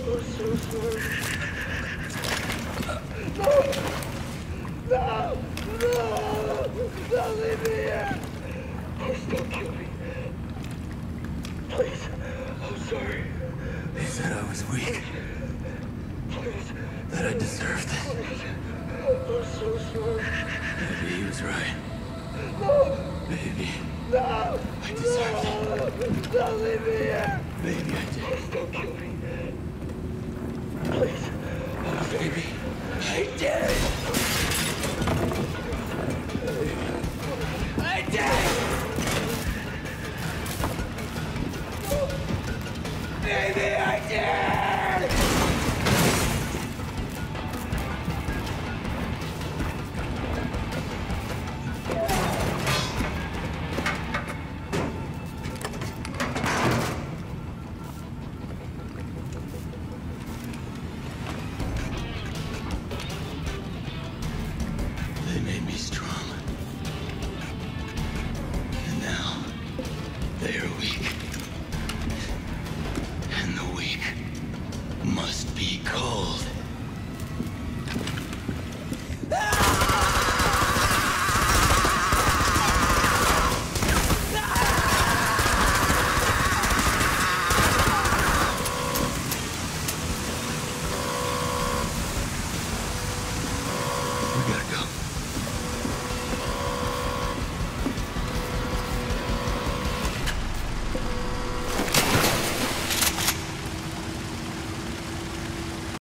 I'm so sorry. No! Don't leave me here! Please don't kill me. Please. I'm sorry. They said I was weak. Please. That I deserved it. Please. I'm so sorry. Maybe he was right. No! Maybe. No! I deserved it. Don't leave me here! Maybe I did. Please don't kill me. Please. Oh, baby. I did! I did! Baby, I did! They made me strong. And now, they are weak. And the weak must be cold.